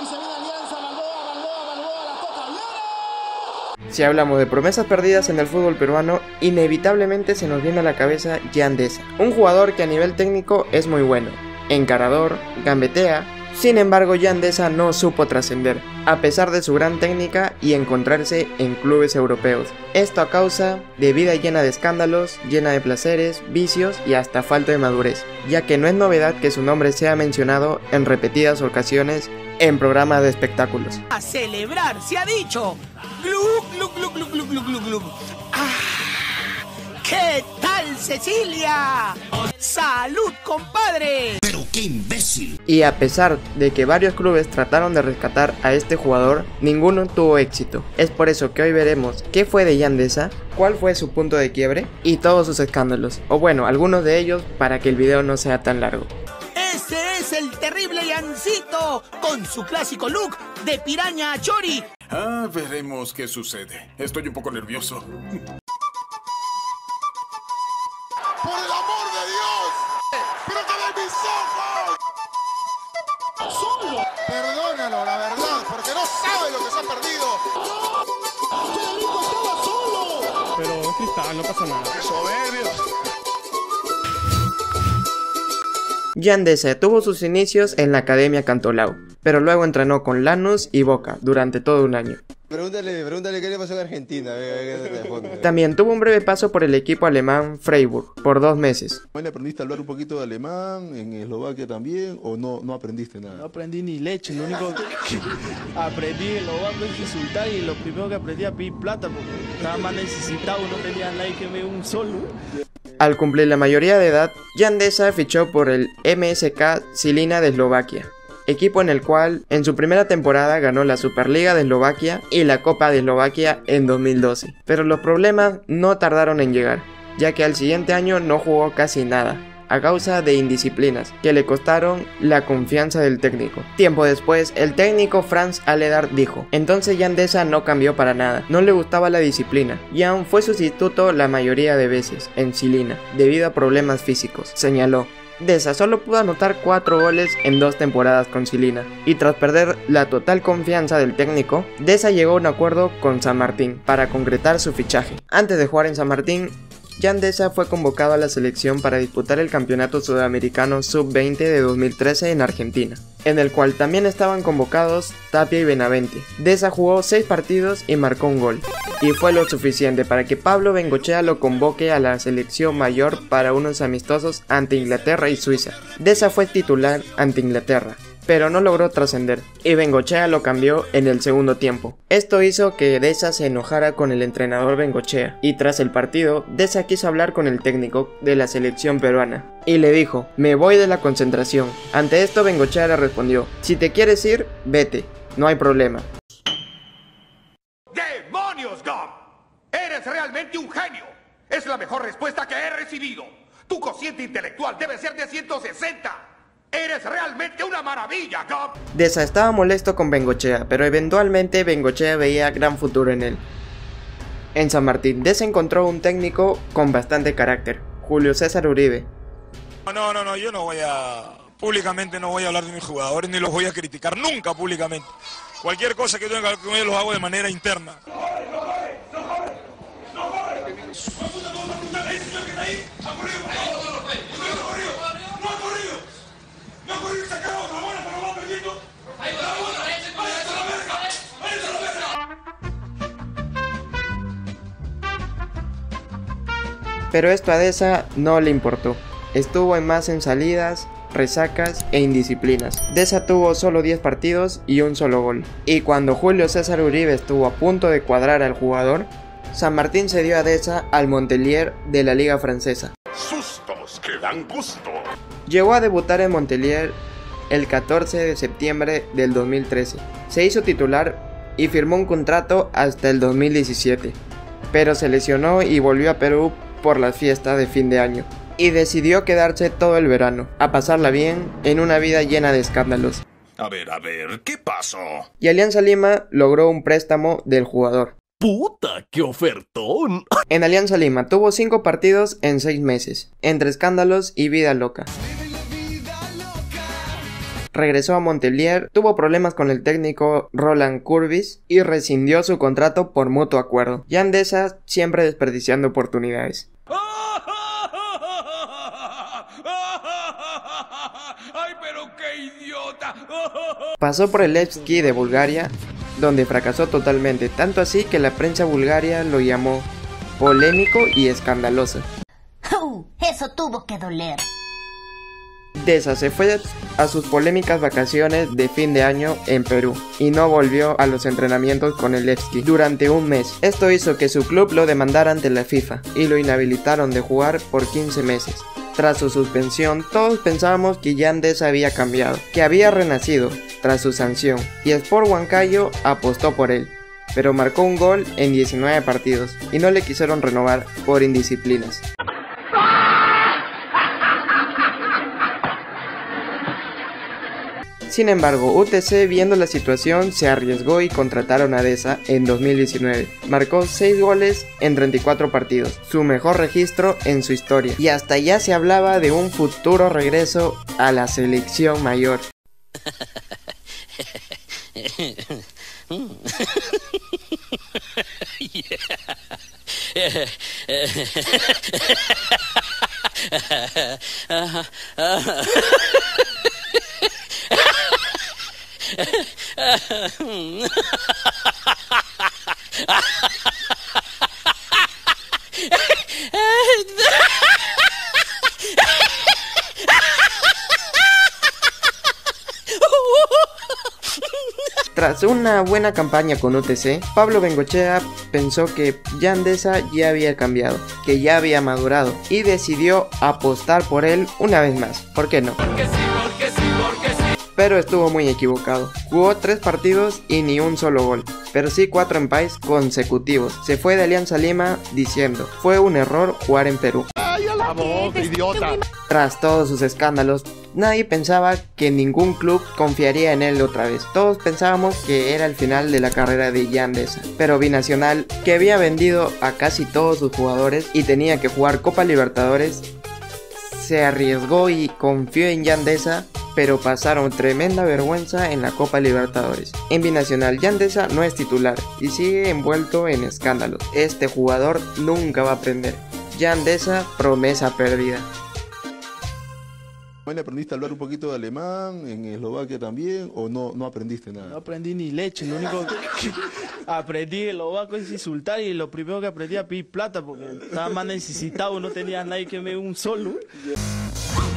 Y se viene Alianza, Balboa, la toca, ¡viene! Si hablamos de promesas perdidas en el fútbol peruano, inevitablemente se nos viene a la cabeza Jean Deza, un jugador que a nivel técnico es muy bueno, encarador, gambetea. Sin embargo, Jean Deza no supo trascender, a pesar de su gran técnica y encontrarse en clubes europeos. Esto a causa de vida llena de escándalos, llena de placeres, vicios y hasta falta de madurez, ya que no es novedad que su nombre sea mencionado en repetidas ocasiones en programas de espectáculos. A celebrar, se ha dicho. Glug, glug, glug, glug, glug, glug, glug, glug. ¡Ah! ¿Qué tal, Cecilia? ¡Salud, compadre! ¡Pero qué imbécil! Y a pesar de que varios clubes trataron de rescatar a este jugador, ninguno tuvo éxito. Es por eso que hoy veremos qué fue de Jean Deza, cuál fue su punto de quiebre y todos sus escándalos, o bueno, algunos de ellos para que el video no sea tan largo. Ese es el terrible Yancito, con su clásico look de piraña a chori. Ah, veremos qué sucede. Estoy un poco nervioso. ¡Por el amor de Dios! ¡Pero que ven mis ojos! ¡Solo! Perdónalo, la verdad, porque no sabe lo que se ha perdido. ¡No! ¡Federico estaba solo! Pero es cristal, no pasa nada. ¡Soberbios! Jean Deza tuvo sus inicios en la Academia Cantolao, pero luego entrenó con Lanús y Boca durante todo un año. Pregúntale qué le pasó en Argentina. También tuvo un breve paso por el equipo alemán Freiburg, por 2 meses. ¿Aprendiste a hablar un poquito de alemán en Eslovaquia también o no aprendiste nada? No aprendí ni leche, lo único que aprendí en los bancos es insultar y lo primero que aprendí a pedir plata porque nada más necesitaba, no tenía nadie que me dé un solo. Al cumplir la mayoría de edad, Jean Deza fichó por el MSK Žilina de Eslovaquia, equipo en el cual en su primera temporada ganó la Superliga de Eslovaquia y la Copa de Eslovaquia en 2012. Pero los problemas no tardaron en llegar, ya que al siguiente año no jugó casi nada, a causa de indisciplinas que le costaron la confianza del técnico. Tiempo después, el técnico Franz Alledar dijo: entonces Jean Deza no cambió para nada, no le gustaba la disciplina. Jean fue sustituto la mayoría de veces en Žilina, debido a problemas físicos, señaló. Deza solo pudo anotar 4 goles en 2 temporadas con Žilina, y tras perder la total confianza del técnico, Deza llegó a un acuerdo con San Martín para concretar su fichaje. Antes de jugar en San Martín, Jean Deza fue convocado a la selección para disputar el Campeonato Sudamericano Sub-20 de 2013 en Argentina, en el cual también estaban convocados Tapia y Benavente. Deza jugó 6 partidos y marcó un gol, y fue lo suficiente para que Pablo Bengochea lo convoque a la selección mayor para unos amistosos ante Inglaterra y Suiza. Deza fue titular ante Inglaterra, pero no logró trascender, y Bengochea lo cambió en el segundo tiempo. Esto hizo que Deza se enojara con el entrenador Bengochea, y tras el partido, Deza quiso hablar con el técnico de la selección peruana, y le dijo: me voy de la concentración. Ante esto Bengochea le respondió: si te quieres ir, vete, no hay problema. ¡Demonios, Gum! ¡Eres realmente un genio! Es la mejor respuesta que he recibido. Tu cociente intelectual debe ser de 160. ¡Eres realmente una maravilla, Gum! Deza estaba molesto con Bengochea, pero eventualmente Bengochea veía gran futuro en él. En San Martín, Deza encontró un técnico con bastante carácter, Julio César Uribe. No, yo no voy a... Públicamente no voy a hablar de mis jugadores, ni los voy a criticar nunca públicamente. Cualquier cosa que tenga con ellos los hago de manera interna. Pero esto a Deza no le importó. Estuvo más en salidas, resacas e indisciplinas. Deza tuvo solo 10 partidos y un solo gol. Y cuando Julio César Uribe estuvo a punto de cuadrar al jugador, San Martín cedió a Deza al Montpellier de la liga francesa. Sustos que dan gusto. Llegó a debutar en Montpellier el 14 de septiembre del 2013. Se hizo titular y firmó un contrato hasta el 2017. Pero se lesionó y volvió a Perú por las fiestas de fin de año, y decidió quedarse todo el verano, a pasarla bien en una vida llena de escándalos. A ver, ¿qué pasó? Y Alianza Lima logró un préstamo del jugador. ¡Puta, qué ofertón! En Alianza Lima tuvo 5 partidos en 6 meses, entre escándalos y vida loca. regresó a Montpellier, tuvo problemas con el técnico Roland Courbis y rescindió su contrato por mutuo acuerdo. Jan Deza siempre desperdiciando oportunidades. ¡Ay, pero qué idiota! Pasó por el Levski de Bulgaria, donde fracasó totalmente, tanto así que la prensa bulgaria lo llamó polémico y escandaloso. Eso tuvo que doler. Deza se fue a sus polémicas vacaciones de fin de año en Perú y no volvió a los entrenamientos con el Levski durante un mes. Esto hizo que su club lo demandara ante la FIFA y lo inhabilitaron de jugar por 15 meses. Tras su suspensión, todos pensábamos que Jan Deza había cambiado, que había renacido tras su sanción, y Sport Huancayo apostó por él, pero marcó un gol en 19 partidos y no le quisieron renovar por indisciplinas. Sin embargo, UTC, viendo la situación, se arriesgó y contrataron a Deza en 2019. Marcó 6 goles en 34 partidos, su mejor registro en su historia, y hasta ya se hablaba de un futuro regreso a la selección mayor. Tras una buena campaña con UTC, Pablo Bengochea pensó que Jan Deza ya había cambiado, que ya había madurado, y decidió apostar por él una vez más. ¿Por qué no? Pero estuvo muy equivocado. Jugó 3 partidos y ni un solo gol, pero sí 4 empates consecutivos. Se fue de Alianza Lima diciendo: fue un error jugar en Perú. ¡Vamos, idiota! Tras todos sus escándalos, nadie pensaba que ningún club confiaría en él otra vez. Todos pensábamos que era el final de la carrera de Jan Deza. Pero Binacional, que había vendido a casi todos sus jugadores y tenía que jugar Copa Libertadores, se arriesgó y confió en Jan Deza, pero pasaron tremenda vergüenza en la Copa Libertadores. En Binacional, Jan Deza no es titular y sigue envuelto en escándalos. Este jugador nunca va a aprender. Jan Deza, promesa perdida. ¿Aprendiste a hablar un poquito de alemán en Eslovaquia también o no aprendiste nada? No aprendí ni leche, lo único que aprendí eslovaco es insultar, y lo primero que aprendí a pedir plata porque estaba más necesitado, no tenía nadie que me dé un sol, ¿no?